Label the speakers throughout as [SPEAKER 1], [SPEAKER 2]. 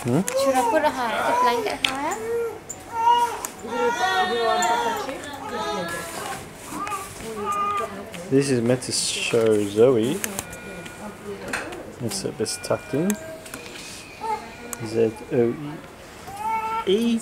[SPEAKER 1] Should I put the blanket higher?
[SPEAKER 2] This is meant to show Zoe. It's a bit tucked in. Z-O-E.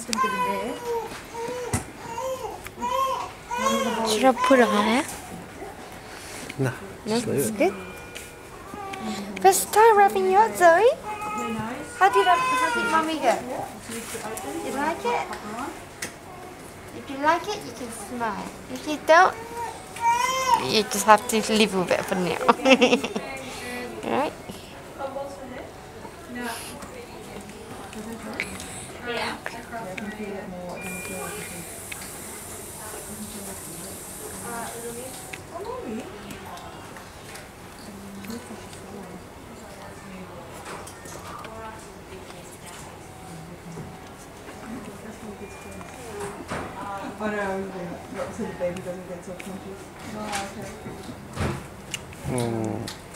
[SPEAKER 1] Should I put it higher?
[SPEAKER 2] No, just leave it.
[SPEAKER 1] Good. First time rubbing you out, Zoe. How did Mummy go? You like it? If you like it, you can smile. If you don't, you just have to live with it for now. Alright? Yeah.
[SPEAKER 3] Oh no, so the baby doesn't get self-conscious. Oh, okay.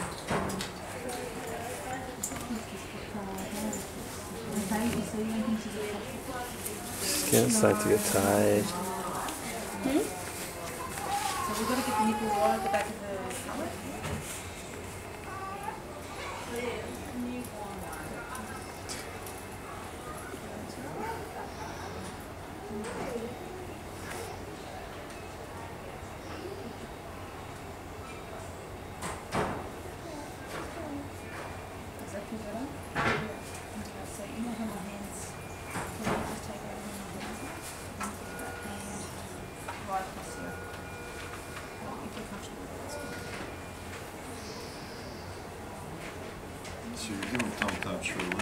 [SPEAKER 2] Skin starting to get tired.
[SPEAKER 3] So we've got to get the nipple right at the back of the stomach.
[SPEAKER 4] So you're doing thumb touch for